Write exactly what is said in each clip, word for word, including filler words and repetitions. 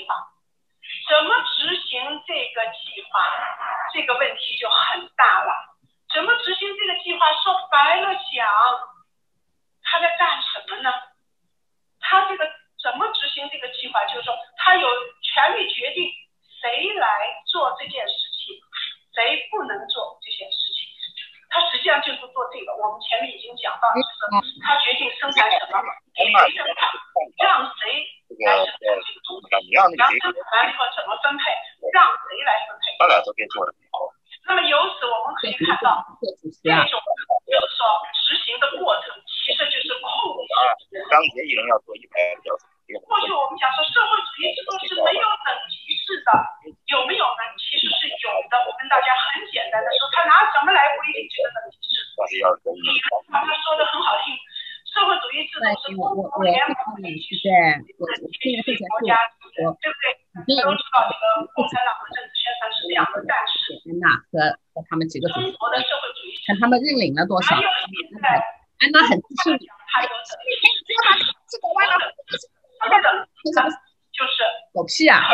计划，怎么执行这个计划，这个问题就很大了。怎么执行这个计划，说白了讲，他在干什么呢？他这个怎么执行这个计划，就是说他有权利决定谁来做这件事情，谁不能做这件事情。他实际上就是做这个，我们前面已经讲到，就是他决定生产什么，给谁生产，让谁来生产这个东西，然后生产完了以后怎么分配，让谁来分配。 他俩都可以做的很好。 那么由此我们可以看到，这种就是说执行的过程，其实就是控制。 钢铁一人要做一百个小时。 过去我们讲说社会主义制度是没有等级制的，有没有呢？其实是有的。我跟大家很简单的说，他拿什么来规定这个等级制？你把他说的很好听，社会主义制度是公国联盟必须是国家，对不对？都知道这个共产党的政治宣传是这样的，但是安娜和和他们几个中国的社会主义， 看他们认领了多少？安娜很自信， 他有等级， 这个完了。 什么等级呢？就是狗屁啊！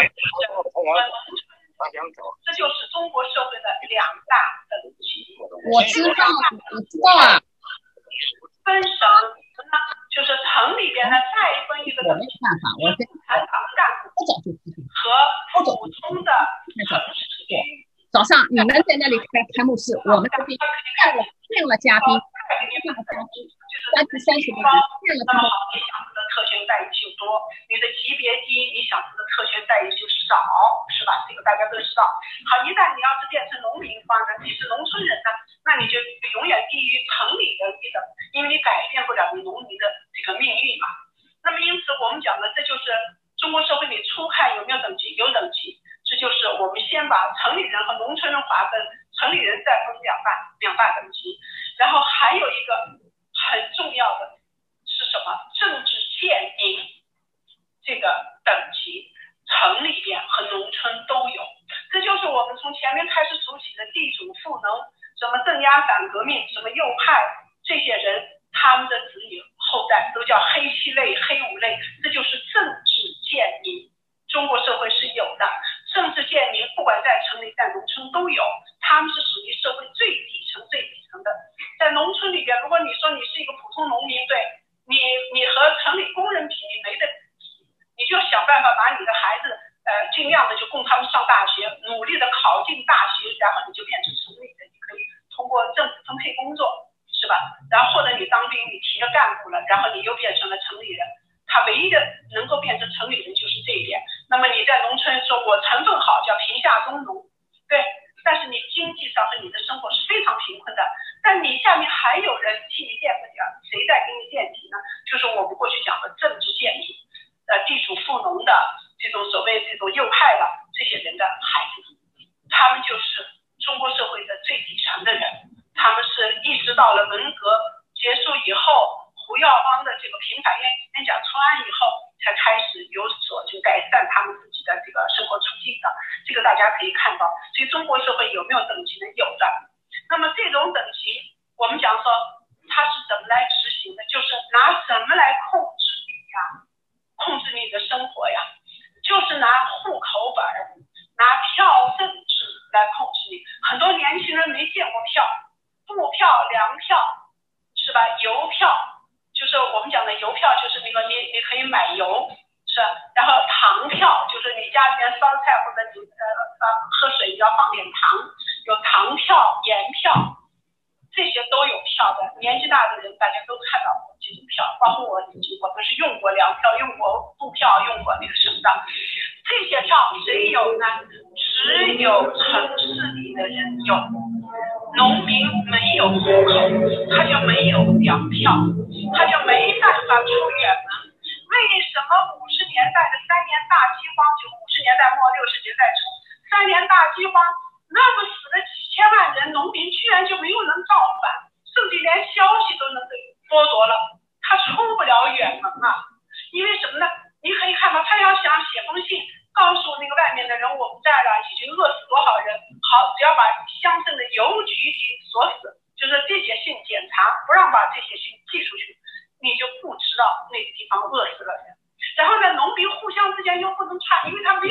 这就是中国社会的两大等级。 我知道，我知道啊。 分省呢，就是城里边呢再分一个等级， 我没办法，我跟干部和普通的城市区。 早上你们在那里开开幕式，我们这边骗了骗了嘉宾，骗了嘉宾。三十三十个人， 那么好，你享受的特权待遇就多，你的级别低，你享受的特权待遇就少，是吧？这个大家都知道。好，一旦你要是变成农民化呢，你是农村人呢，那你就永远低于城里人一等，因为你改变不了你农民的这个命运嘛。那么因此我们讲的，这就是中国社会里初看有没有等级，有等级，这就是我们先把城里人和农村人划分，城里人再分两半两大等级，然后还有一个。很重要的是什么？政治县民这个等级，城里边和农村都有。这就是我们从前面开始数起的地主富农，什么镇压反革命，什么右派，这些人他们的子女后代都叫黑七类、黑五类，这就是政治县民。中国社会是有的，政治县民不管在城里在农村都有，他们是属于社会最底层最底层的。在农村里边，如果你说你是一个普通农民，对你，你和城里工人比，你没得比，你就想办法把你的孩子，呃，尽量的就供他们上大学，努力的考进大学，然后你就变成城里人，你可以通过政府分配工作，是吧？然后或者你当兵，你提了干部了，然后你又变成了城里人。他唯一的能够变成城里人就是这一点。那么你在农村说我成分好，叫贫下中农，对。但是你经济上和你的生活是非常贫困的，但你下面还有人替你垫底，谁在给你垫底呢？就是我们过去讲的政治建议，呃，地主富农的这种所谓这种右派的这些人的孩子，他们就是中国社会的最底层的人，他们是意识到了文革结束以后，胡耀邦的这个平反冤假错案以后，才开始有所就改善他们自己的这个生活处境的。这个大家可以看到，所以中国社会有没有等级呢？有的。那么这种等级，我们讲说它是怎么来执行的？就是拿什么来控制你呀？控制你的生活呀？就是拿户口本、拿票政治来控制你。很多年轻人没见过票，布票、粮票，是吧？邮票，就是我们讲的邮票，就是那个你你可以买油。是，然后糖票就是你家里面烧菜或者你呃呃喝水要放点糖，有糖票、盐票，这些都有票的。年纪大的人大家都看到过这种票，包括我自己，我们是用过粮票、用过布票、用过那个什么的。这些票谁有呢？只有城市里的人有，农民没有户口，他就没有粮票，他就没办法出远门。为什么五十年代的三年大饥荒，就五十年代末六十年代初，三年大饥荒，那么死了几千万人，农民居然就没有人造反，甚至连消息都能被剥夺了，他出不了远门啊！因为什么呢？你可以看到，他要想写封信告诉那个外面的人，我们在了，已经饿死多少人，好，只要把乡镇的邮局给锁死，就是这些信检查，不让把这些信寄出去。你就不知道那个地方饿死了人，然后呢，农民互相之间又不能串，因为他没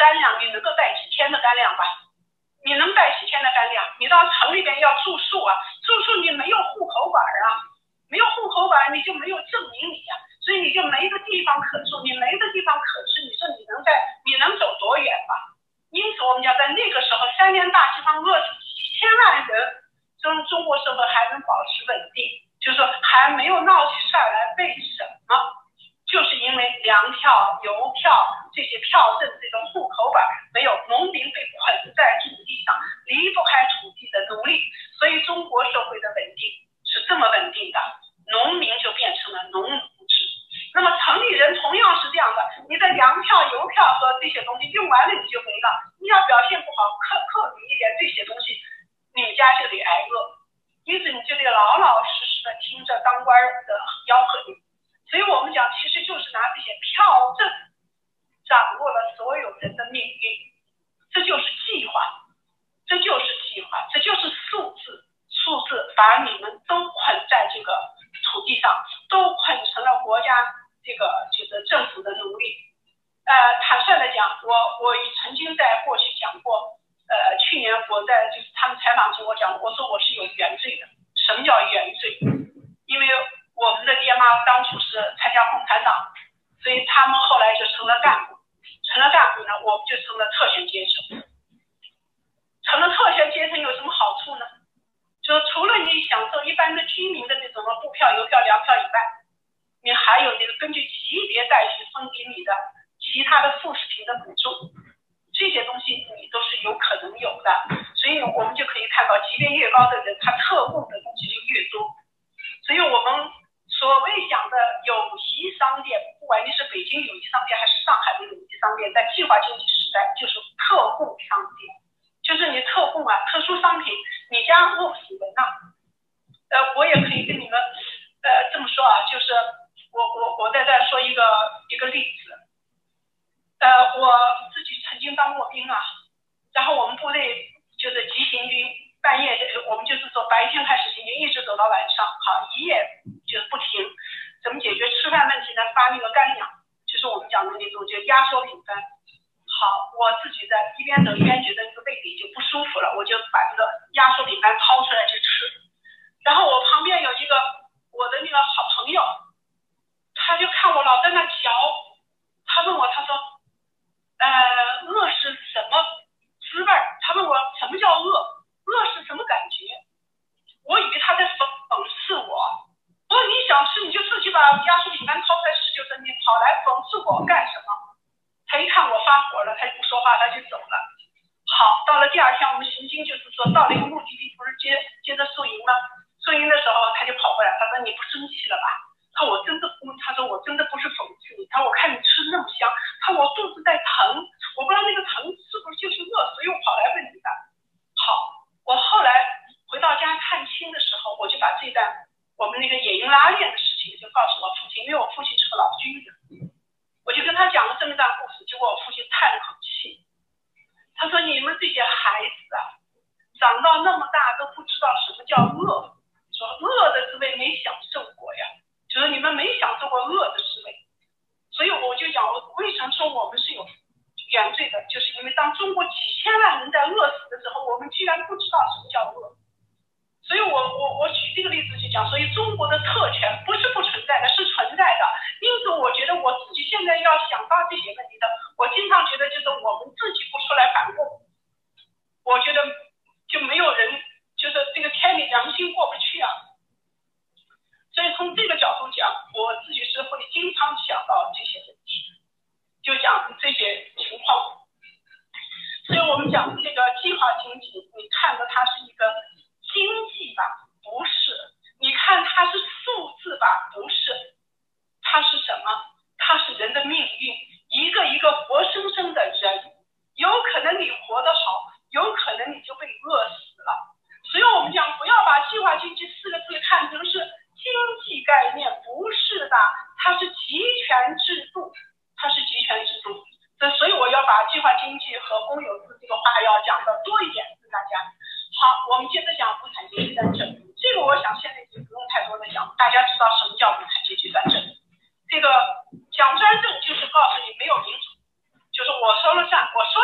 干粮，你能够带几天的干粮吧？你能带几天的干粮？你到城里边要住宿啊，住宿你没有户口本啊，没有户口本你就没有证明你呀、啊，所以你就没个地方可住，你没个地方可吃，你说你能在你能走多远吧？因此我们讲在那个时候三年大饥荒饿死几千万人，中中国社会还能保持稳定，就是说还没有闹起事来，为什么？就是因为粮票、邮票这些票证这种户口本没有，农民被捆在土地上，离不开土地的奴隶，所以中国社会的稳定是这么稳定的，农民就变成了农奴制。那么城里人同样是这样的，你的粮票、邮票和这些东西用完了你就没了，你要表现不好，克克你一点这些东西，你们家就得挨饿，因此你就得老老实实的听着当官的吆喝你。所以我们讲，其实就是拿这些票证掌握了所有人的命运，这就是计划，这就是计划，这就是数字，数字把你们都捆在这个土地上，都捆成了国家这个就是政府的奴隶。呃，坦率的讲，我我曾经在过去讲过，呃，去年我在就是他们采访时我讲，我说我是有原罪的。什么叫原罪？因为我们的爹妈当初是参加共产党，所以他们后来就成了干部，成了干部呢，我们就成了特权阶层。成了特权阶层有什么好处呢？就除了你享受一般的居民的那种布票、邮票、粮票以外，你还有那个根据级别待遇分给你的其他的副食品的补助，这些东西你都是有可能有的。所以我们就可以看到，级别越高的人，他特供的东西就越多。所以我们所谓讲的友谊商店，不管你是北京友谊商店还是上海的友谊商店，在计划经济时代就是特供商店，就是你特供啊，特殊商品，你家饿死人呐。呃，我也可以跟你们呃这么说啊，就是我我我在这说一个一个例子，呃，我自己曾经当过兵啊，然后我们部队就是急行军。半夜我们就是说白天开始行军，一直走到晚上，好一夜就是不停。怎么解决吃饭问题呢？发那个干粮，就是我们讲的那种就压缩饼干。好，我自己在一边走一边觉得这个胃里就不舒服了，我就把这个压缩饼干掏出来去吃。然后我旁边有一个我的那个好朋友，他就看我老在那嚼，他问我，他说，呃，饿是什么滋味？他问我什么叫饿？饿是什么感觉？我以为他在讽讽刺我。我说你想吃你就自己把压缩饼干掏出来吃，就是你跑来讽刺我干什么？他一看我发火了，他就不说话，他就走了。好，到了第二天我们行军，就是说到了一个目的地，不是接接着宿营吗？宿营的时候他就跑过来，他说你不生气了吧？他说我真的不，他说我真的不是讽刺你，他说我看你吃那么香，他说我肚子在疼，我不知道那个疼是不是就是饿，所以我跑来问你的。好。我后来回到家探亲的时候，我就把这段我们那个野营拉练的事情就告诉我父亲，因为我父亲是个老军人，我就跟他讲了这么段故事，结果我父亲叹了口气，他说你们这些孩子啊，长到那么大都不知道什么叫饿，说饿的滋味没享受过呀，就是你们没享受过饿的滋味，所以我就讲我为什么说我们是有原罪的，就是因为当中国几千万人在饿死的时候，我们居然不知道什么叫饿。所以我我我举这个例子去讲，所以中国的特权不是不存在的，是存在的。因此我觉得我自己现在要想到这些问题的，我经常觉得就是我们自己不出来反共，我觉得就没有人就是这个天理良心过不去啊。所以从这个角度讲，我自己是会经常想到这些问题。就讲这些情况，所以我们讲这个计划经济，你看着它是一个经济吧，不是；你看它是数字吧，不是。它是什么？它是人的命运，一个一个活生生的人，有可能你活得好，有可能你就被饿死了。所以我们讲不要把计划经济四个字看成是经济概念，不是的，它是集权制度。它是集权制度，所以我要把计划经济和公有制这个话要讲的多一点跟大家。好，我们接着讲无产阶级专政，这个我想现在已经不用太多的讲，大家知道什么叫无产阶级专政。这个讲专政就是告诉你没有民主，就是我说了算，我说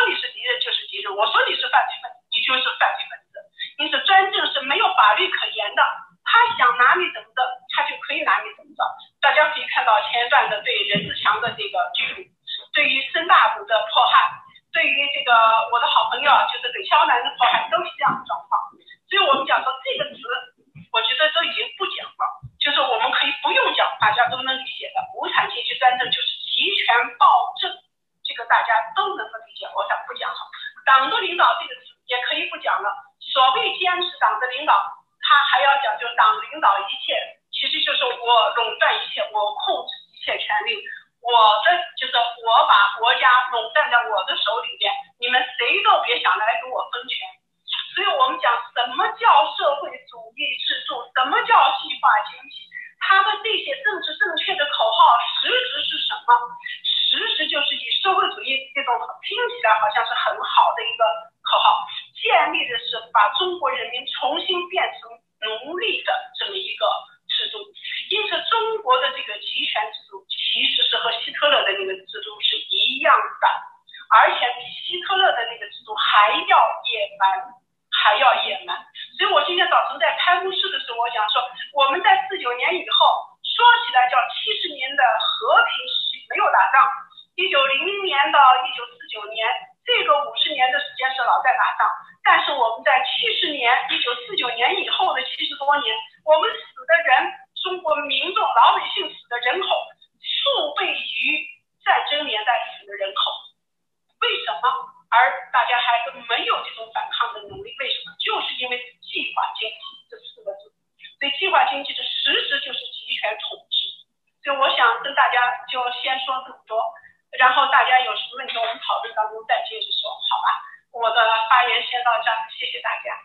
前段的对任志强的这个拘捕，对于深大补的迫害，对于这个我的好朋友就是北肖南的迫害，都是这样的状况。所以我们讲说这个词，我觉得都已经不讲了，就是我们可以不用讲，大家都能理解的。无产阶级专政就是集权暴政，这个大家都能够理解，我想不讲了。党的领导这个词也可以不讲了，所谓坚持党的领导，他还要讲究党领导一切，其实就是我垄断一切，我控制一切权利，我的就是我把国家垄断在我的手里边，你们谁都别想来给我分权。所以我们讲什么叫社会主义制度，什么叫细化经济，它的这些政治正确的口号实质是什么？实质就是以社会主义这种听起来好像是很好的一个口号，建立的是把中国人民重新变成奴隶的这么一个制度。因此中国的这个集权制度其实是和希特勒的那个制度是一样的，而且比希特勒的那个制度还要野蛮，还要野蛮。所以我今天早晨在开幕式的时候，我讲说我们在四九年以后，说起来叫七十年的和平时期没有打仗，一九零零年到一九四九年这个五十年的时间是老在打仗，但是我们在七十年一九四九年以后的七十多年，我们死的人，中国民众老百姓死的人口数倍于战争年代死的人口。为什么？而大家还没有这种反抗的能力，为什么？就是因为计划经济这四个字。所以计划经济的实质就是集权统治。所以我想跟大家就先说这么多，然后大家有什么问题我们讨论当中再接着说，好吧？我的发言先到这儿，谢谢大家。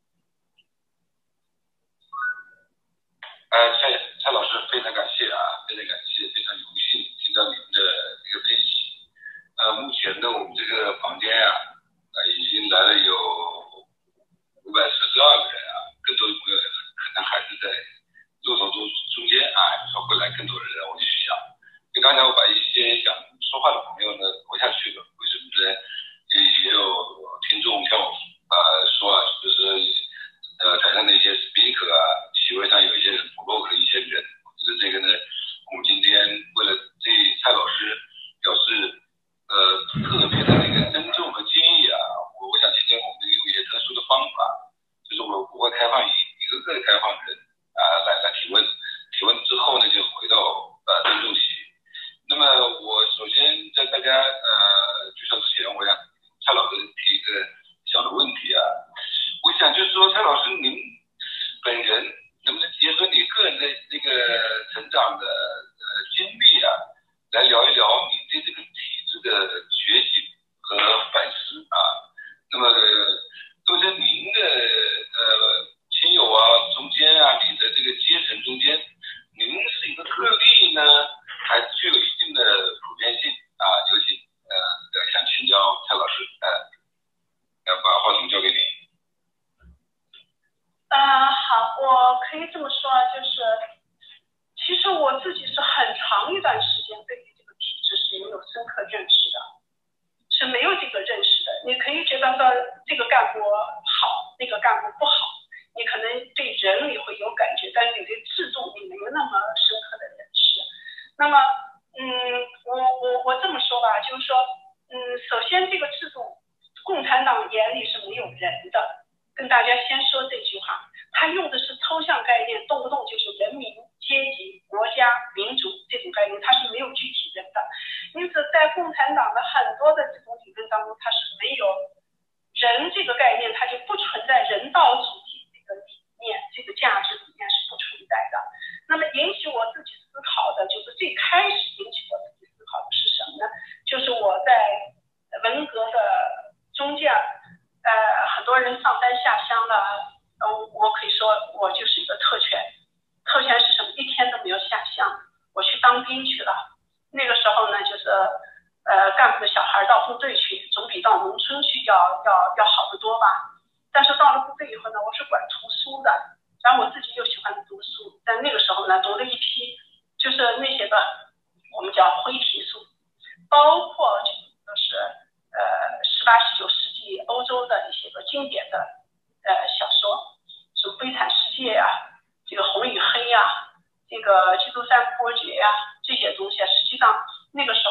呃，蔡蔡老师非常感谢啊，非常感谢，非常荣幸听到您的这个分析。呃，目前呢，我们这个房间啊，呃，已经来了有五百四十二个人啊，更多的朋友可能还是在路途中中间啊，说会来更多的人，我就想，就刚才我把一些想说话的朋友呢拖下去了，为什么呢？也也有听众向我呃说啊，就是呃台上的一些 speaker 啊，席位上有一些人不够的一些人，就是这个呢，我们今天为了对蔡老师表示。呃，特别的这个尊重和敬意啊，我我想今天我们用一些特殊的方法，就是我不会开放一一个个开放人啊来来提问，提问之后呢就回到呃尊重席。那么我首先在大家呃举手之前，我想蔡老师提一个小的问题啊，我想就是说蔡老师您本人能不能结合你个人的这个成长的呃经历啊，来聊一聊你对这个体制的学习和反思啊。那么都是您的呃亲友啊中间啊，你的这个阶层中间，您是一个特例呢，还是具有一定的普遍性啊？有请呃想请教蔡老师，呃，要把话筒交给您。 呃，好，我可以这么说，就是其实我自己是很长一段时间对于这个体制是没有深刻认识的，是没有这个认识的。你可以觉得说这个干部好，那个干部不好，你可能对人你会有感觉，但是你对制度你没有那么深刻的认识。那么，嗯，我我我这么说吧，就是说，嗯，首先这个制度，共产党眼里是没有人的。跟大家先说这句话，他用的是抽象概念，动不动就是人民、阶级、国家、民主这种概念，它是没有具体人的。因此，在共产党的很多的这种理论当中，它是没有人这个概念，它就不存在人道主义这个理念，这个价值理念是不存在的。那么引起我自己思考的，就是最开始引起我自己思考的是什么呢？就是我在文革的中间。呃，很多人上山下乡了，呃，我可以说我就是一个特权。特权是什么？一天都没有下乡，我去当兵去了。那个时候呢，就是呃，干部的小孩到部队去，总比到农村去要要要好得多吧。但是到了部队以后呢，我是管图书的，然后我自己又喜欢读书，在那个时候呢，读了一批就是那些个我们叫灰皮书，包括就是呃十八十九世纪欧洲的一些个经典的呃小说，什么《悲惨世界》呀，这个《红与黑》呀，这个《基督山伯爵》呀，这些东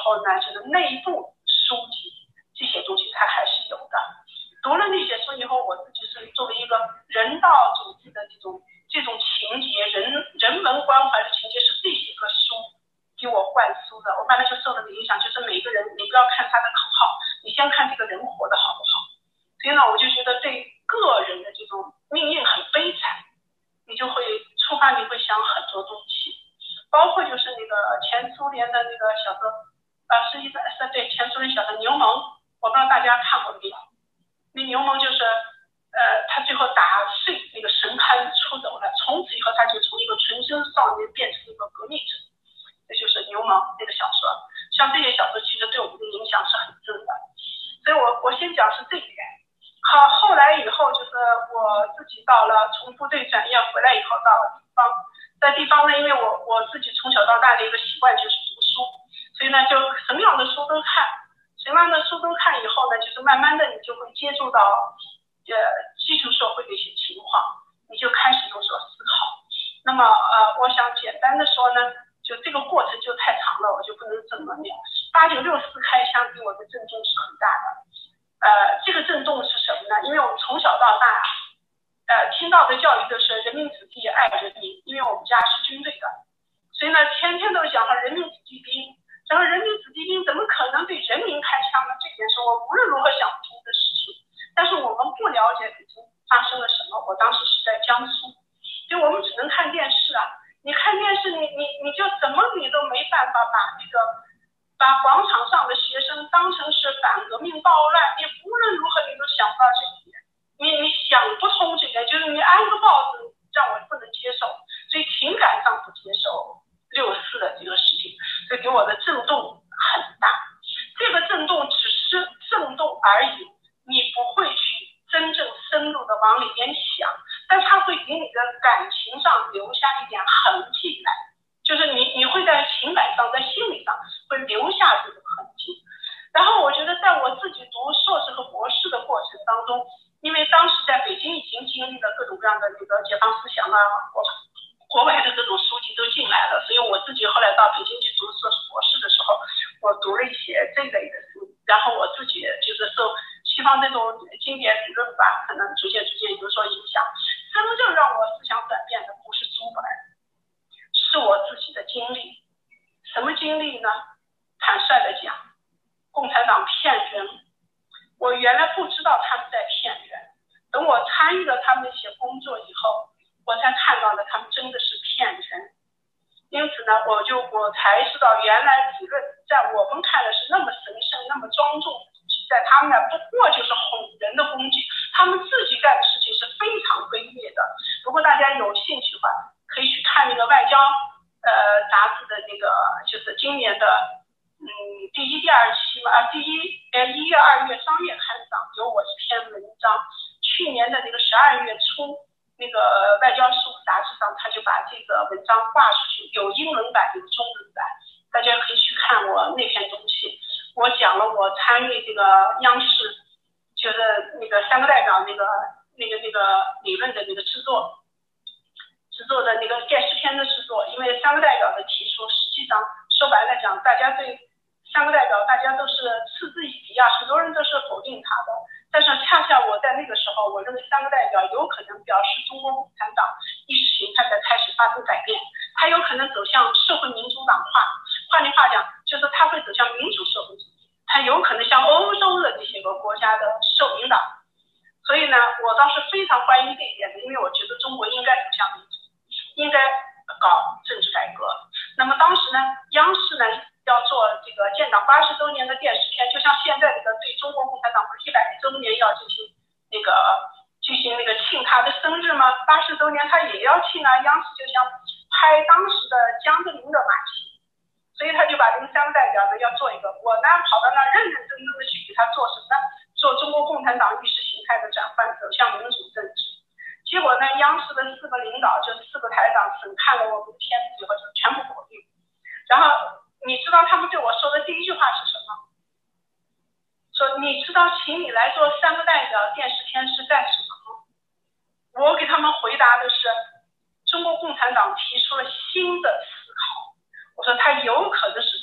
后呢，就是内部书籍这些东西它还是有的。读了那些书以后，我自己是作为一个人道主义的这种这种情节，人人文关怀的情节，是这些个书给我灌输的。我慢慢就受了影响，就是每个人你不要看他的口号，你先看这个人活得好不好。所以呢，我就觉得对个人的这种命运很悲惨，你就会触发你会想很多东西，包括就是那个前苏联的那个小说，呃，是一个是对前苏联小说《牛虻》，我不知道大家看过没有。那牛虻就是，呃，他最后打碎那个神龛出走了，从此以后他就从一个纯真少年变成一个革命者，这就是牛虻这个小说。像这些小说其实对我们的影响是很深的，所以我我先讲是这一点。好，后来以后就是我自己到了从部队转业回来以后到了地方，在地方呢，因为我我自己从小到大的一个习惯就是读书，所以呢就什么样的书都看。什么样的书都看以后呢，就是慢慢的你就会接触到呃基础社会的一些情况，你就开始有所思考。那么呃我想简单的说呢，就这个过程就太长了，我就不能这么描。八九六四开枪给我的震动是很大的。呃这个震动是什么呢？因为我们从小到大呃听到的教育就是人民子弟爱人民，因为我们家是军队的，所以呢天天都讲人民子弟兵。然后人民子弟兵怎么可能对人民开枪呢？这点是我无论如何想不通的事情。但是我们不了解北京发生了什么。我当时是在江苏，所以我们只能看电视啊。你看电视，你你你就怎么你都没办法把那个把广场上的学生当成是反革命暴乱，你无论如何你都想不到这一点，你你想不通这个，就是你安个帽子让我不能接受，所以情感上不接受六四的这个事情，所以给我的震动很大。这个震动只是震动而已，你不会去真正深入的往里面想，但它会给你的感情上留下一点痕迹来，就是你你会在情感上在心理上会留下这个痕迹。然后我觉得在我自己读硕士和博士的过程当中，因为当时在北京已经经历了各种各样的这个解放思想啊，国国外的各种书籍都进来了，所以我自己后来到北京去读硕士博士的时候，我读了一些这类的书，然后我自己就是受西方这种经典理论吧，可能逐渐逐渐有所影响。真正让我思想转变的不是书本，是我自己的经历。什么经历呢？坦率的讲，共产党骗人，我原来不知道他们在骗人，等我参与了他们一些工作以后，我才看到了他们真的是骗人。因此呢，我就我才知道原来理论在我们看的是那么神圣那么庄重的东西，在他们那不过就是哄人的工具，他们自己干的事情是非常卑劣的。如果大家有兴趣的话，可以去看那个外交呃杂志的那个就是今年的嗯第一第二期嘛，啊第一呃一月二月商业刊上有我一篇文章，去年的那个十二月初那个外交事务杂志上，他就把这个文章挂出去，有英文版有中文版，大家可以去看我那篇东西。我讲了我参与这个央视就是那个三个代表那个那个那个理论的那个制作制作的那个电视片的制作，因为三个代表的提出，实际上说白了讲，大家对三个代表大家都是嗤之以鼻啊，很多人都是否定他的。但是恰恰我在那个时候，我认为三个代表有可能表示中国共产党意识形态在开始发生改变，它有可能走向社会民主党化，换句话讲，就是它会走向民主社会主义，它有可能像欧洲的这些个国家的社民党。所以呢，我倒是非常欢迎这一点的，因为我觉得中国应该走向民主，应该搞政治改革。那么当时呢，央视呢要做这个建党八十周年的电视片，就像现在这个对中国共产党不是一百周年要进行那个进行那个庆他的生日吗？八十周年他也要庆啊，央视就想拍当时的江泽民的马屁，所以他就把这个三个代表呢要做一个，我呢跑到那认认真真的去给他做什么呢？做中国共产党意识形态的转换，走向民主政治。结果呢，央视的四个领导就是四个台长审看了我们的片子以后就全部否定，然后你知道他们对我说的第一句话是什么？说你知道请你来做三个代表电视片是干什么吗？我给他们回答的是，中国共产党提出了新的思考。我说它有可能是中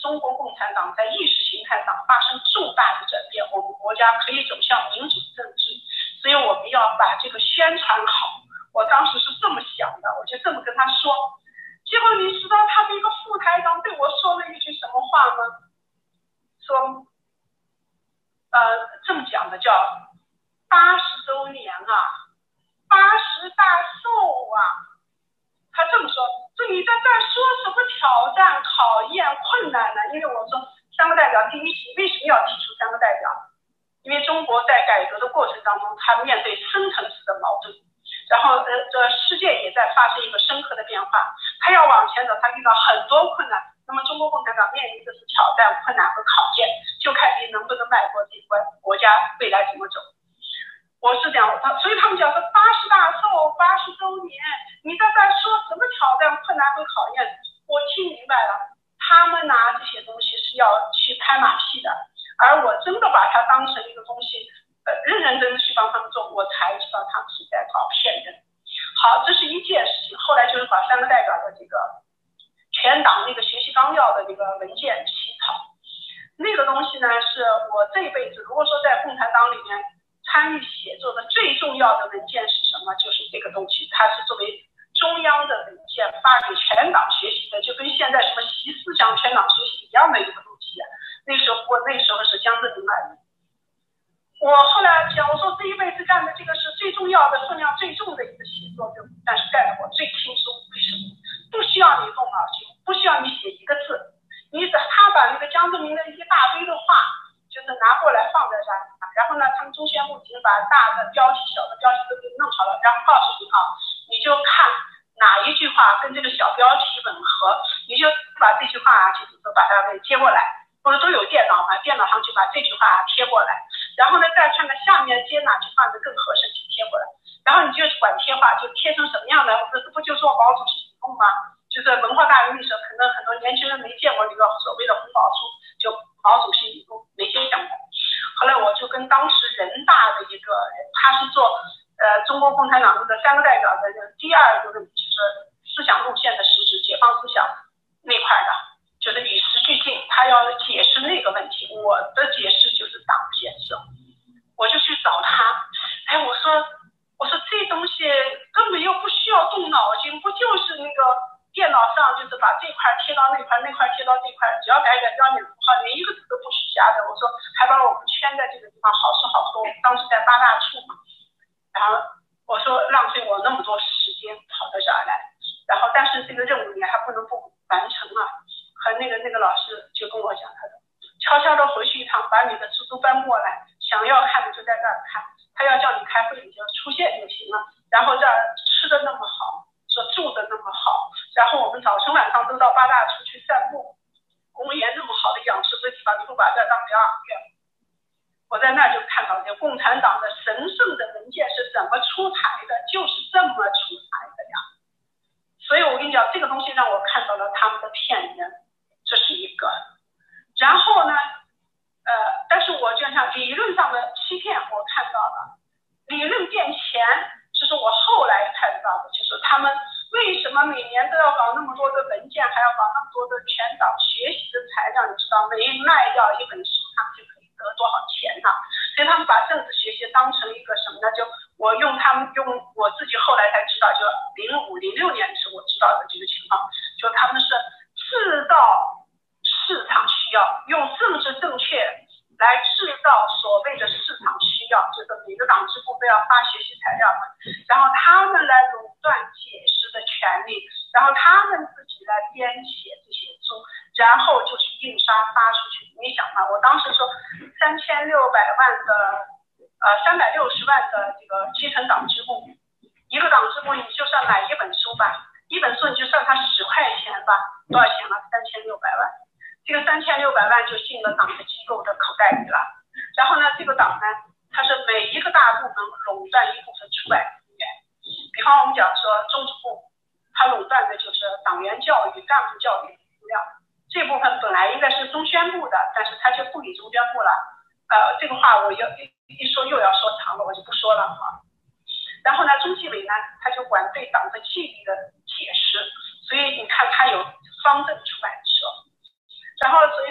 中国共产党在意识形态上发生重大的转变，我们国家可以走向民主政治，所以我们要把这个宣传好。我当时是这么想的，我就这么跟他说。结果你知道他的一个副台长对我说了一句什么话吗？说，呃，这么讲的叫八十周年啊，八十大寿啊。他这么说，说你在这儿说什么挑战、考验、困难呢？因为我说三个代表，第一题为什么要提出三个代表？因为中国在改革的过程当中，它面对深层次的矛盾，然后呃，这世界也在发生一个深刻的变化，它要往前走，它遇到很多困难。那么中国共产党面临的是挑战、困难和考验，就看你能不能迈过这一关，国家未来怎么走。我是这样，他所以他们讲说八十大寿、八十周年，你在这说什么挑战、困难和考验？我听明白了，他们拿这些东西是要去拍马屁的，而我真的把它当成一个东西，呃，认认真真去帮他们做，我才知道他们是在搞骗人。好，这是一件事情。后来就是把三个代表的这个全党那个学习纲要的这个文件起草，那个东西呢，是我这一辈子如果说在共产党里面参与写作的最重要的文件是什么？就是这个东西，它是作为中央的文件发给全党学习的，就跟现在什么习思想全党学习一样的一个东西。那时候我那时候是江泽民来的。我后来想，我说这一辈子干的这个是最重要的、分量最重的一个写作，但是干得我最轻松。为什么？不需要你动脑筋，不需要你写一个字，你他把那个江泽民的一大堆的话，就是拿过来放在这儿，然后呢，他们中宣部已经把大的标题、小的标题都给弄好了，然后告诉你啊，你就看哪一句话跟这个小标题吻合，你就把这句话啊，就是说把它给接过来。或者都有电脑嘛，电脑上就把这句话贴过来，然后呢再看看下面接哪句话的更合适，就贴过来，然后你就管贴话就贴成什么样的，这不就说毛主席语录吗？就是文化大革命时候，可能很多年轻人没见过这个所谓的红宝书，就毛主席语录没见过。后来我就跟当时人大的一个人，他是做呃中国共产党这个三个代表的第二个问题，就是思想路线的实质，解放思想那块的。就是与时俱进，他要解释那个问题，我的解释就是党建设，我就去找他，哎，我说我说这东西根本又不需要动脑筋，不就是那个电脑上就是把这块贴到那块，那块贴到这块，只要改改标点符号，连一个字都不许加的。我说还把我们圈在这个地方，好吃好喝。我们当时在八大处嘛，然后我说浪费我那么多时间跑到这儿来，然后但是这个任务你还不能不完成啊。和那个那个老师就跟我讲，他说悄悄的回去一趟，把你的出租班过来，想要看的就在这儿看，他要叫你开会你就出现就行了。然后这儿吃的那么好，说住的那么好，然后我们早晨晚上都到八大处去散步，公园那么好的养殖的地方，你不把这当疗养院？我在那就看到这共产党的神圣的文件是怎么出台的，就是这么出台的呀。所以我跟你讲，这个东西让我看到了他们的骗人，这是一个。然后呢，呃，但是我就像理论上的欺骗，我看到了，理论变钱，这是我后来看到的，就是他们为什么每年都要搞那么多的文件，还要搞那么多的全党学习的材料？你知道，每卖掉一本书，他们就可以得多少钱呢？所以他们把政治学习当成一个什么呢？就我用他们用我自己后来才知道，就零五零六年的时候我知道的这个情况，就他们是制造市场需要，用政治正确来制造所谓的市场需要，就是每个党支部都要发学习材料嘛，然后他们来垄断解释的权利，然后他们自己来编写这些书，然后就去印刷发出去。你想嘛，我当时说三千六百万的呃三百六十万的这个基层党支部，一个党支部你就算买一本书吧，一本书你就算它十块钱吧，多少钱了？三千六百万。这个三千六百万就进了党的机构的口袋里了。然后呢，这个党呢，它是每一个大部门垄断一部分出版资源。比方我们讲说中组部，它垄断的就是党员教育、干部教育资料。这部分本来应该是中宣部的，但是它却不给中宣部了。呃，这个话我要一一说又要说长了，我就不说了啊。然后呢，中纪委呢，他就管对党的纪律的解释，所以你看他有方正出版社。然后所以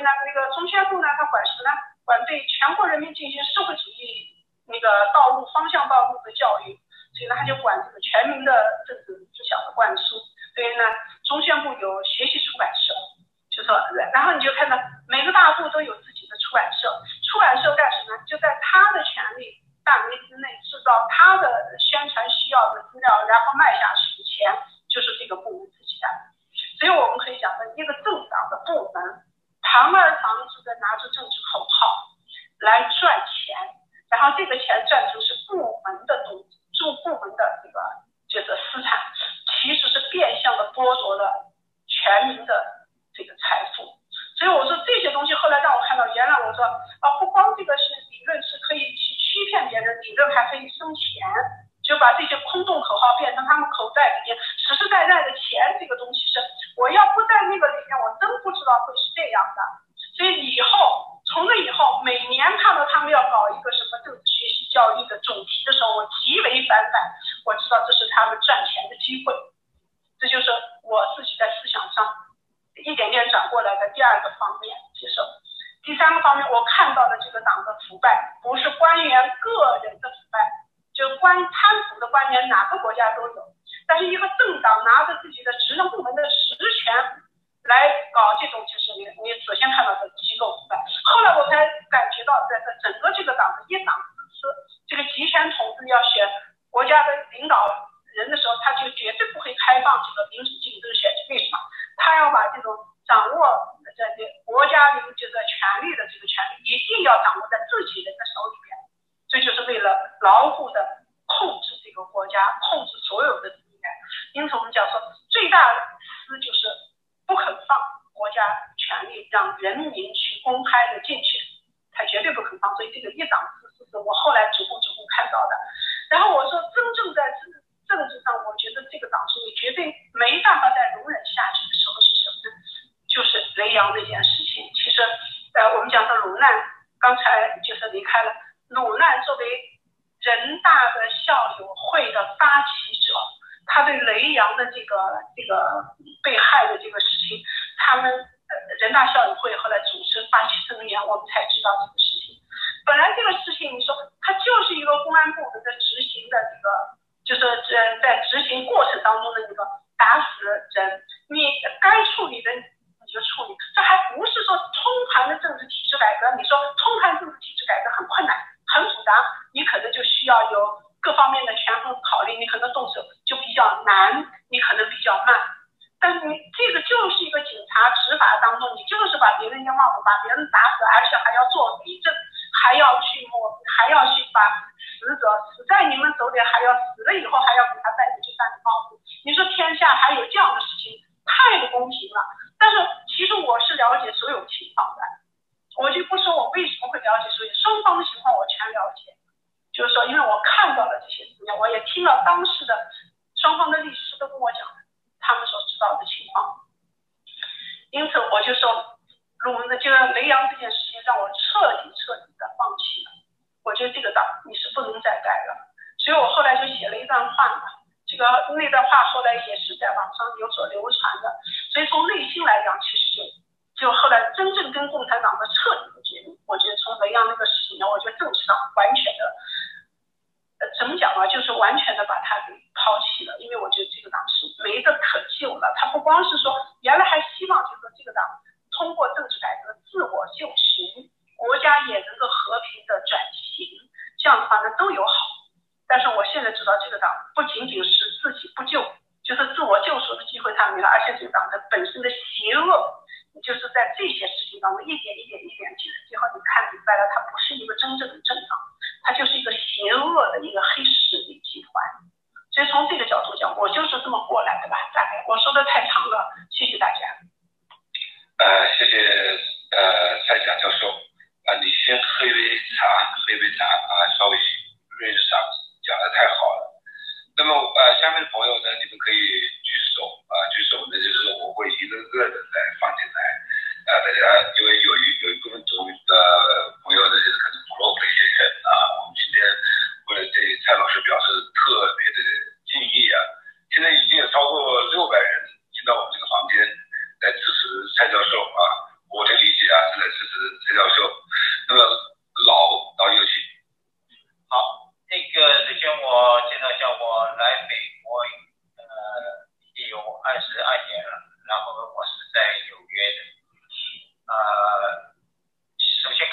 中宣部呢，它管什么呢？管对全国人民进行社会主义那个道路方向道路的教育，所以呢，他就管这个全民的政治思想的灌输。所以呢，中宣部有学习出版社，就说，然后你就看到每个大部都有自己的出版社，出版社干什么？就在他的权利范围之内制造他的宣传需要的资料，然后卖下去，钱就是这个部门自己的。所以我们可以讲的一个政党的部门，堂而皇之的拿着政治口号来赚钱，然后这个钱赚成是部门的东西，驻部门的这个就是资产，其实是变相的剥夺了全民的这个财富。所以我说这些东西后来让我看到，原来我说啊，不光这个是理论是可以去欺骗别人，理论还可以生钱，就把这些空洞口号变成他们口袋里面实实在在的钱。这个东西是我要不在那个里面，我真不知道会是这样的。所以以后从那以后，每年看到他们要搞一个什么政治学习教育的主题的时候，我极为反感。我知道这是他们赚钱的机会，这就是我自己在思想上一点点转过来的第二个方面接受。第三个方面，我看到的这个党的腐败，不是官员个人的腐败，就官贪腐的官员哪个国家都有，但是一个政党拿着自己的职能部门的实权来搞这种，就是你你首先看到的机构腐败。后来我才感觉到，在这整个这个党的一党是这个集权统治要选国家的领导人的时候，他就绝对不会开放这个民主竞争选举。为什么？他要把这种掌握在这国家领就是权力的这个权利，一定要掌握在自己人的手里边。这就是为了牢固的控制这个国家，控制所有的资源。因此我们讲说，最大的私就是不肯放国家权力让人民去公开的进去，他绝对不肯放。所以这个一党私是我后来逐步逐步看到的。然后我说，真正在政政治上，我觉得这个党是绝对没办法再容忍下去的时候是什么呢？就是雷洋这件事情。其实呃，我们讲到鲁难，刚才就是离开了。鲁难作为人大的校友会的发起者，他对雷洋的这个这个被害的这个事情，他们呃人大校友会后来主持发起声明，我们才知道这个事情。本来这个事情你说它就是一个公安部门的执行的这个，就是呃在执行过程当中的那个打死人，你该处理的你就处理，这还不是说通盘的政治体制改革。你说通盘政治体制改革很困难很复杂，你可能就需要有各方面的权衡考虑，你可能动手就比较难，你可能比较慢。但是你这个就是一个警察执法当中，你就是把别人冤枉，把别人打死，而且还要做伪证，还要去抹，还要去把死者死在你们手里，还要死了以后还要给他带回去戴帽子。你说天下还有这样的事情，太不公平了。但是其实我是了解所有情况的，我就不说我为什么会了解所有双方的情况，我全了解。就是说，因为我看到了这些资料，我也听了当时的双方的律师都跟我讲他们所知道的情况。因此我就说，鲁的这个雷洋这件事情让我彻底彻底的放弃了。我觉得这个党你是不能再改了，所以我后来就写了一段话嘛。这个那段话后来也是在网上有所流传的，所以从内心来讲，其实就就后来真正跟共产党的彻底的决裂。我觉得从雷洋那个事情呢，我觉得政治上完全的，呃，怎么讲啊，就是完全的把它给抛弃了。因为我觉得这个党是没得可救了。他不光是说原来还希望就是说这个党通过政治改革自我救赎，国家也能够和平的转型，这样的话呢都有好。但是我现在知道这个党不仅仅是自己不救，就是自我救赎的机会他没了，而且这个党的本身的邪恶，就是在这些事情当中一点一点一点，其实最后你看明白了，它不是一个真正的政党，它就是一个邪恶的一个黑势力集团。所以从这个角度讲，我就是这么过来的吧。大概我说的太长了，谢谢大家。 呃，谢谢呃蔡霞教授啊、呃，你先喝一杯茶，喝一杯茶啊，稍微润嗓子。讲的太好了。那么呃，下面的朋友呢，你们可以举手啊、呃，举手呢就是我会一个个的来放进来啊、呃，大家因为有一有一部分同呃朋友呢，就是可能不落的一些人啊，我们今天为了对蔡老师表示特别的敬意啊。现在已经有超过六百人进到我们这个房间来支持蔡教授啊，我的理解啊是来支持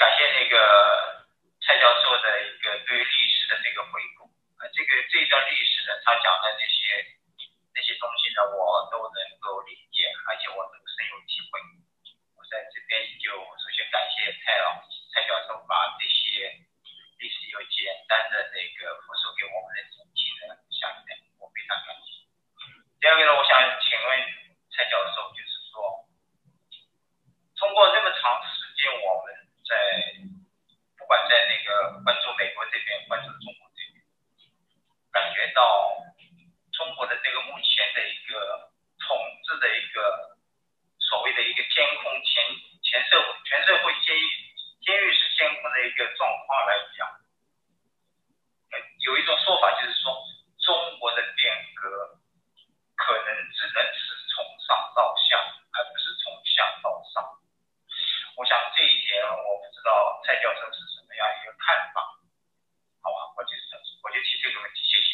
感谢那个蔡教授的一个对历史的这个回顾。呃，这个这一段历史呢，他讲的那些那些东西呢，我都能够理解，而且我都深有体会。我在这边就首先感谢蔡老蔡教授把这些历史又简单的那个复述给我们的听众呢下面，我非常感谢。第二个呢，我想请问蔡教授，就是说，通过这么长时间，我们在不管在那个关注美国这边，关注中国这边，感觉到中国的这个目前的一个统治的一个所谓的一个监控全全社会全社会监狱监狱式监控的一个状况来讲，有一种说法就是说，中国的变革可能只能是从上到下，而不是从下到上。我想这一点我不知道蔡教授是什么样一个看法，好吧？我就我就提这个问题，谢谢。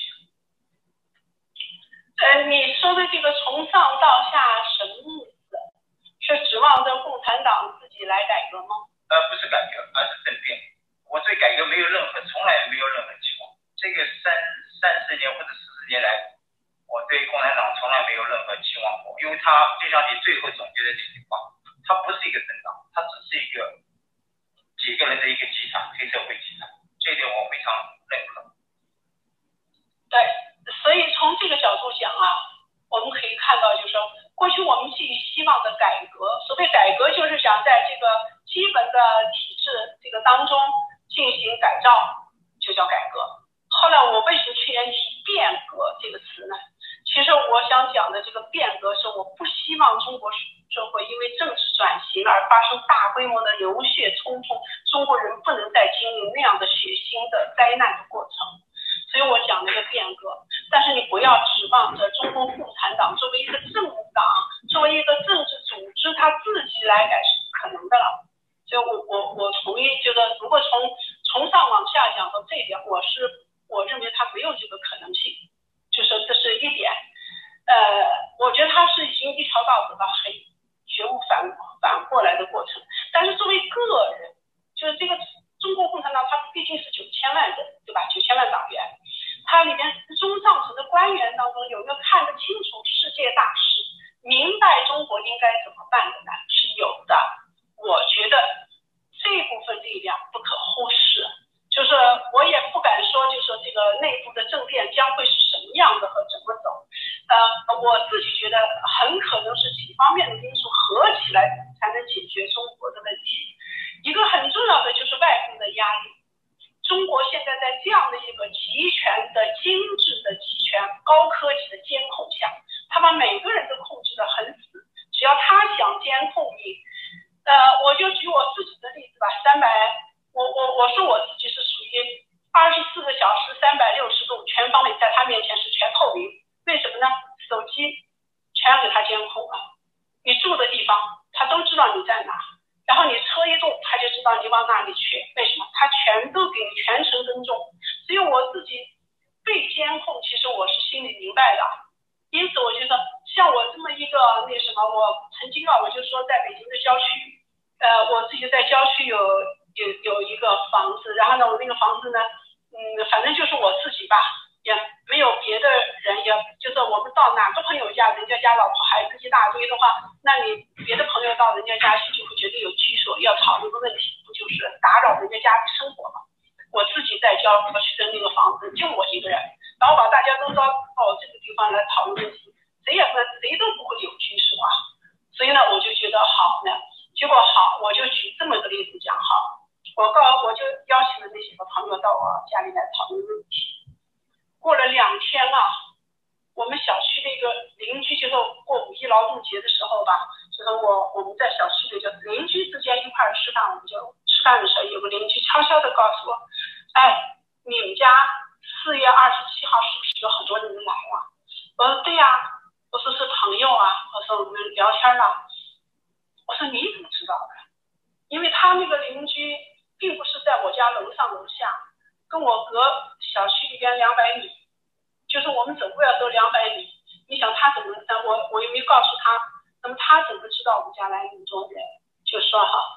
呃，你说的这个从上到下什么意思？是指望着共产党自己来改革吗？ 呃，不是改革，而是政变。我对改革没有任何，从来没有任何期望。这个三三十年或者四十年来，我对共产党从来没有任何期望过，因为他就像你最后总结的这句话，它不是一个政党，它只是一个几个人的一个集团，黑社会集团，这一点我非常认可。 对，所以从这个角度讲啊，我们可以看到，就是说，过去我们寄予希望的改革，所谓改革就是想在这个基本的体制这个当中进行改造，就叫改革。后来我为什么去年提变革这个词呢？其实我想讲的这个变革是，我不希望中国社会因为政治转型而发生大规模的流血冲突，中国人不能再经历那样的血腥的灾难的过程。所以我讲那个变革，但是你不要指望着中国共产党作为一个政党，作为一个政治组织，它自己来改是不可能的了。所以我我我同意，这个如果从从上往下讲到这一点，我是我认为它没有这个可能性，就是这是一点。呃，我觉得它是已经一条道走到黑，绝无反反过来的过程。但是作为个人，就是这个中国共产党，它毕竟是九千万人，对吧？九千万党员，它里面中上层的官员当中，有没有看得清楚世界大势，明白中国应该怎么办的呢？是有的。我觉得这部分力量不可忽视。就是我也不敢说，就是说这个内部的政变将会是什么样的和怎么走。呃，我自己觉得很可能是几方面的因素合起来才能解决中国的问题。一个很重要的就是外部的压力。中国现在在这样的一个集权的、精致的集权、高科技的监控下，他把每个人都控制得很死。只要他想监控你，呃，我就举我自己的例子吧，三百。我我我说我自己是属于二十四个小时三百六十度全方位，在他面前是全透明。为什么呢？手机全给他监控了，你住的地方他都知道你在哪，然后你车一动他就知道你往哪里去。为什么？他全都给你全程跟踪。所以我自己被监控，其实我是心里明白的。因此我觉得像我这么一个那什么，我曾经啊，我就说在北京的郊区，呃，我自己在郊区有有有一个房子，然后呢，我那个房子呢，嗯，反正就是我自己吧，也没有别的人，也就是我们到哪个朋友家，人家家老婆孩子一大堆的话，那你别的朋友到人家家去就会觉得有居所，要讨论个问题，不就是打扰人家家的生活吗？我自己在郊区的那个房子就我一个人，然后把大家都招到这个地方来讨论问题，谁也不谁都不会有居所啊。所以呢，我就觉得好呢，结果好，我就举这么个例子讲好。我告我就邀请了那些个朋友到我家里来讨论问题。过了两天啊，我们小区的一个邻居，就是过五一劳动节的时候吧，就是我我们在小区里就邻居之间一块吃饭，我们就吃饭的时候，有个邻居悄悄的告诉我，哎，你们家四月二十七号是不是有很多人来啊？我说对呀、啊，我说是朋友啊，我说我们聊天了。我说你怎么知道的？因为他那个邻居并不是在我家楼上楼下，跟我隔小区里边两百米，就是我们总共要走两百米。你想他怎么？我我又没告诉他，那么他怎么知道我们家来那么多人？就说哈，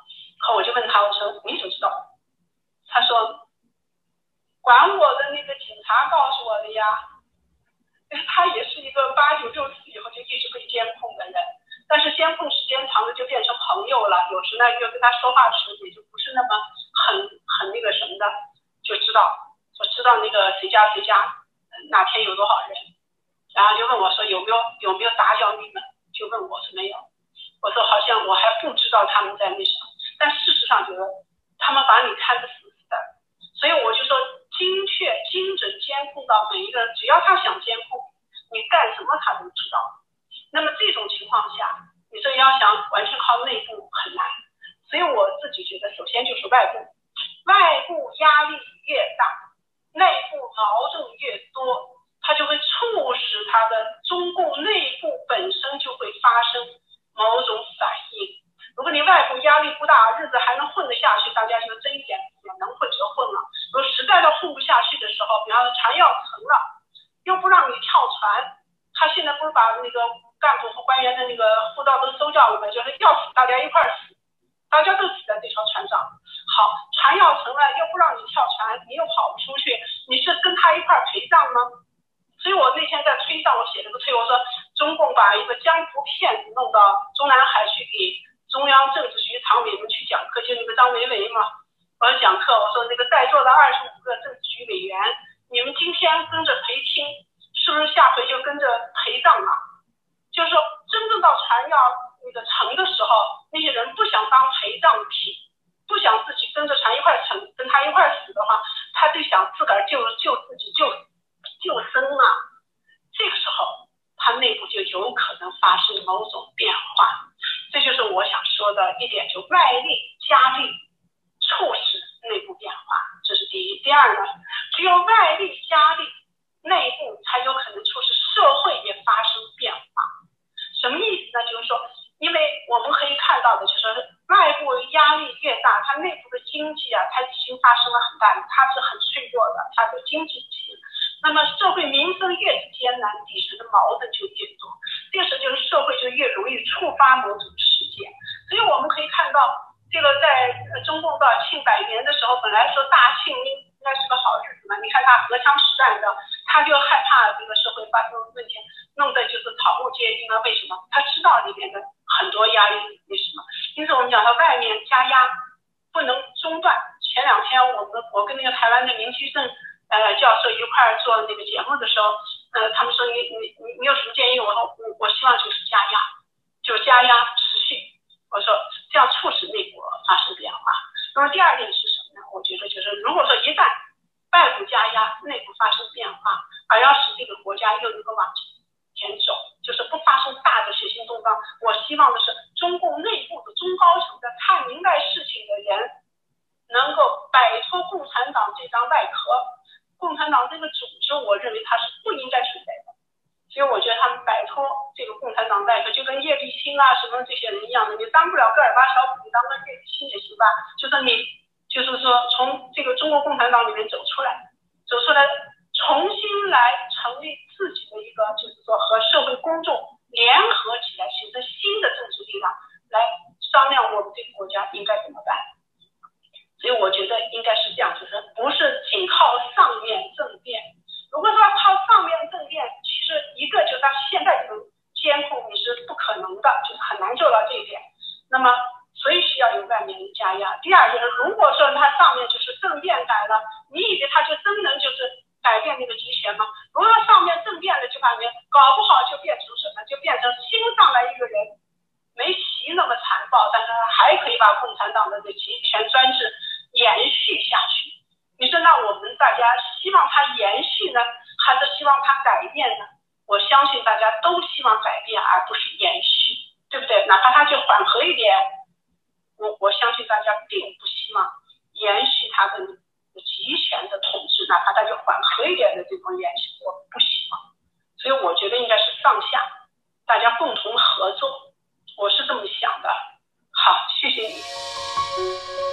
后我就问他，我说你怎么知道？他说管我的那个警察告诉我的呀。他也是一个八九六四以后就一直被监控的人，但是监控时间长了就变成朋友了，有时呢又跟他说话的时候也就不是那么很很那个什么的，就知道我知道那个谁家谁家哪天有多少人，然后就问我说有没有有没有打搅你们，就问我说没有，我说好像我还不知道他们在那什么，但事实上觉得他们把你看得死死的，所以我就说精确精准监控到每一个人，只要他想监控你干什么他都知道。那么这种情况下你说要想完全靠内部很难，所以我自己觉得首先就是外部，外部压力越大，内部矛盾越多，它就会促使它的中共内部本身就会发生某种反应。如果你外部压力不大，日子还能混得下去，大家就睁眼也能混则混了。如果实在到混不下去的时候，比方说船要沉了，又不让你跳船，他现在不是把那个干部和官员的那个护照都收掉了吗？就是要死大家一块死，大家都死在这条船上。好，船要沉了又不让你跳船，你又跑不出去，你是跟他一块陪葬吗？所以我那天在推上我写了个推，我说中共把一个江湖骗子弄到中南海去给中央政治局常委们去讲课，就那个张维维嘛，我说讲课，我说那个在座的二十五个政治局委员，你们今天跟着陪听，是不是下回就跟着陪葬啊？就是说真正到船要那个沉的时候，那些人不想当陪葬品，不想自己跟着船一块沉，跟他一块死的话，他就想自个儿救救自己救救生啊。这个时候他内部就有可能发生某种变化，这就是我想说的一点，就外力加力促使内部变化，这是第一。第二呢，只有外力加力，内部才有可能促使社会也发生变化。什么意思呢？就是说因为我们可以看到的就是外部压力越大，它内部的经济啊，它已经发生了很大，它是很脆弱的，它的经济不行。那么社会民生越是艰难，底层的矛盾就越多，这时就是社会就越容易触发某种事件。所以我们可以看到，这个在中共到庆百年的时候，本来说大庆应该是个好日子嘛，你看他荷枪实弹的，他就害怕这个社会发生问题，弄的就是草木皆兵啊。为什么？他知道里面的很多压力为什么？因此我们讲他外面加压不能中断。前两天我们我跟那个台湾的林居正呃教授一块儿做那个节目的时候，呃他们说你你你你有什么建议？我说我我希望就是加压，就加压持续。我说这样促使内部发生变化。那么第二点是什么呢？我觉得就是如果说一旦外部加压，内部发生变化，而要使这个国家又能够往前走，就是不发生大的血腥动荡。我希望的是中共内部的中高层的看明白事情的人能够摆脱共产党这张外壳。共产党这个组织我认为它是不应该存在的，所以我觉得他们摆脱这个共产党外壳，就跟叶利钦啊什么这些人一样的，你当不了戈尔巴乔夫，你当个叶利钦也行吧，就是你就是说从这个中国共产党里面走出来，走出来重新来成立自己的一个，就是说和社会公众联合起来，形成新的政治力量，来商量我们这个国家应该怎么办。所以我觉得应该是这样，就是不是仅靠上面政变。如果说靠上面政变，其实一个就是他现在这种监控你是不可能的，就是很难做到这一点。那么所以需要有外面的加压。第二就是，如果说他上面就是政变改了，你以为他就真能就是改变那个集权吗？如果上面政变了，就把你搞不好就变成什么？就变成新上来一个人，没习那么残暴，但是他还可以把共产党的这集权专制延续下去。你说那我们大家希望它延续呢，还是希望它改变呢？我相信大家都希望改变，而不是延续，对不对？哪怕它就缓和一点，我我相信大家并不希望延续它的集权的统治，哪怕它就缓和一点的这种延续，我不希望。所以我觉得应该是上下大家共同合作，我是这么想的。好，谢谢你。